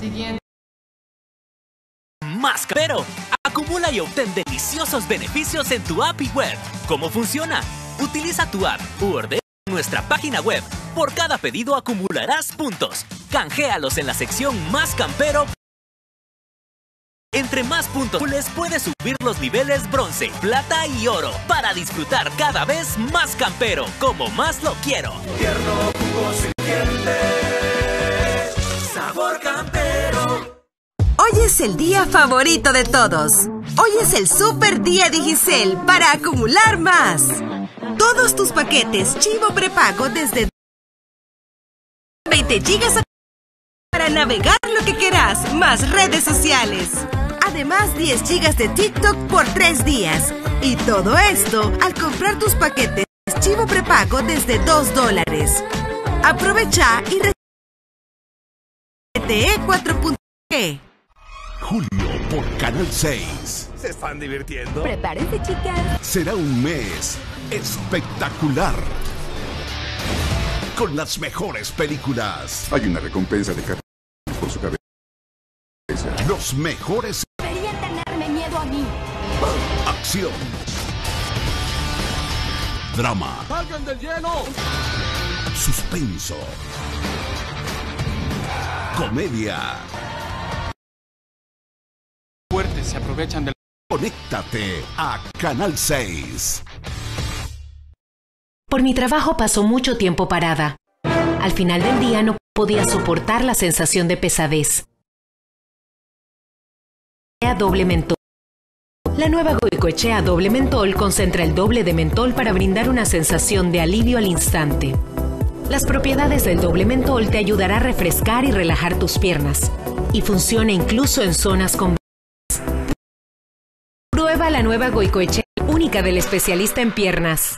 Siguiente. Más Campero. Acumula y obtén deliciosos beneficios en tu app y web. ¿Cómo funciona? Utiliza tu app u ordena en nuestra página web. Por cada pedido acumularás puntos. Canjealos en la sección Más Campero. Entre más puntos puedes subir los niveles bronce, plata y oro para disfrutar cada vez más campero, como más lo quiero. Tierno, jugoso y crujiente, sabor campero. Hoy es el día favorito de todos. Hoy es el super día Digicel para acumular más. Todos tus paquetes Chivo prepago desde 20 gigas para navegar lo que quieras, más redes sociales. Además, 10 gigas de TikTok por 3 días. Y todo esto al comprar tus paquetes Chivo prepago desde $2. Aprovecha y RTE 4.g. Julio por Canal 6. ¿Se están divirtiendo? Prepárense, chicas. Será un mes espectacular. Con las mejores películas. Hay una recompensa de cada por su cabeza. Los mejores. Deberían tenerme miedo a mí. Acción. Drama. ¡Salgan del hielo! Suspenso. Comedia. Fuertes se aprovechan del... Conéctate a Canal 6. Por mi trabajo pasó mucho tiempo parada. Al final del día no podía soportar la sensación de pesadez. Doble mentol. La nueva Goicoechea doble mentol concentra el doble de mentol para brindar una sensación de alivio al instante. Las propiedades del doble mentol te ayudará a refrescar y relajar tus piernas. Y funciona incluso en zonas con... Prueba la nueva Goicoechea, única del especialista en piernas.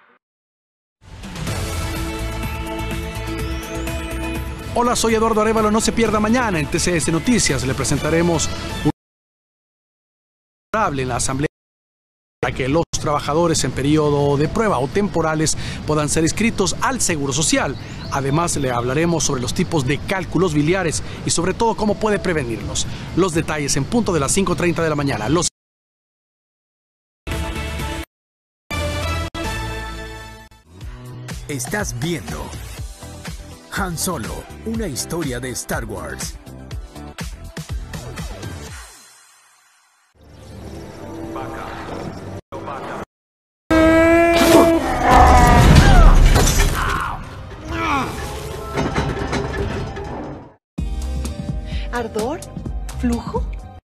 Hola, soy Eduardo Arévalo. No se pierda mañana en TCS Noticias. Le presentaremos un en la asamblea para que los trabajadores en periodo de prueba o temporales puedan ser inscritos al Seguro Social. Además, le hablaremos sobre los tipos de cálculos biliares y sobre todo cómo puede prevenirlos. Los detalles en punto de las 5:30 de la mañana. Estás viendo Han Solo, una historia de Star Wars. ¿Ardor? ¿Flujo?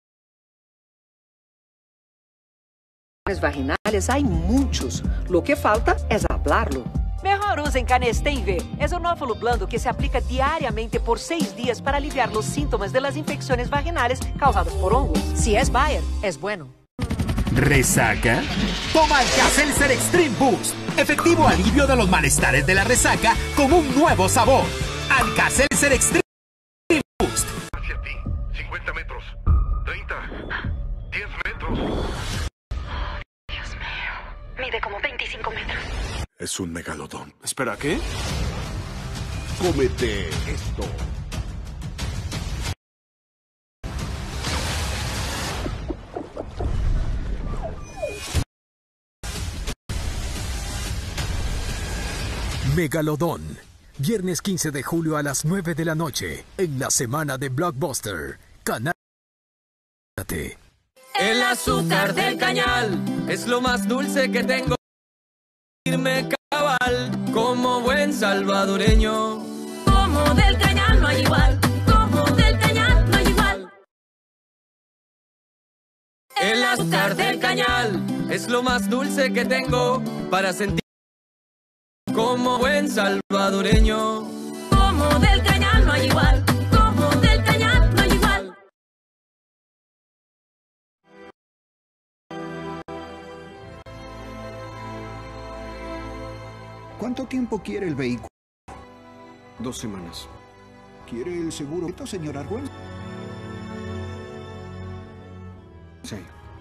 Vaginales hay muchos. Lo que falta es hablarlo. Mejor usen Canesten V. Es un óvulo blando que se aplica diariamente por 6 días para aliviar los síntomas de las infecciones vaginales causadas por hongos. Si es Bayer, es bueno. ¿Resaca? Toma Alka-Seltzer Extreme Boost. Efectivo alivio de los malestares de la resaca con un nuevo sabor. Alka-Seltzer Extreme Boost. Hacia ti, 50 metros, 30, 10 metros. Dios mío, mide como 25 metros. Es un megalodón. Espera, ¿qué? Cómete esto. Megalodón. Viernes 15 de julio a las 9 de la noche. En la semana de Blockbuster. Canal. El azúcar del cañal es lo más dulce que tengo. Irme cabal como buen salvadoreño. Como del cañal no hay igual. Como del cañal no hay igual. El azúcar del cañal es lo más dulce que tengo para sentir como buen salvadoreño. Como del cañal no hay igual. Como del cañal no hay igual. ¿Cuánto tiempo quiere el vehículo? 2 semanas. ¿Quiere el seguro, señor Argüen? Sí.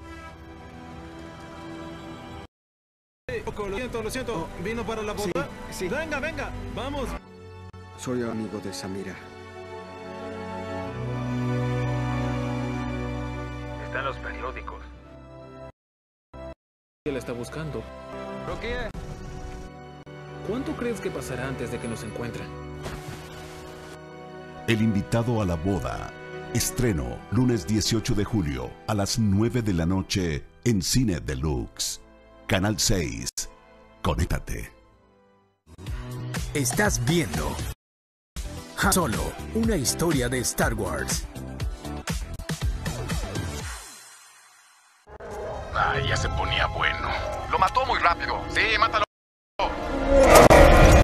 Lo siento. ¿Vino para la boda? Sí. Venga, venga, vamos. Soy amigo de Samira. Está en los periódicos. Él está buscando. Rukia. ¿Cuánto crees que pasará antes de que nos encuentren? El invitado a la boda. Estreno lunes 18 de julio a las 9 de la noche en Cine Deluxe. Canal 6. Conéctate. Estás viendo Han Solo, una historia de Star Wars. Ya se ponía bueno. Lo mató muy rápido. Sí, mátalo.